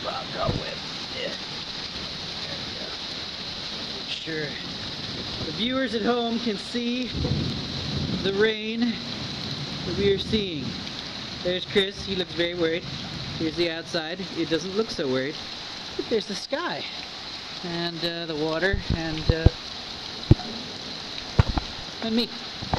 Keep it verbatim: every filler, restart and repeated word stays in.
Bobcat whip. Yeah. There we go. Sure. The viewers at home can see the rain that we are seeing. There's Chris. He looks very worried. Here's the outside. It doesn't look so worried. But there's the sky. And uh, the water. And, uh, and me.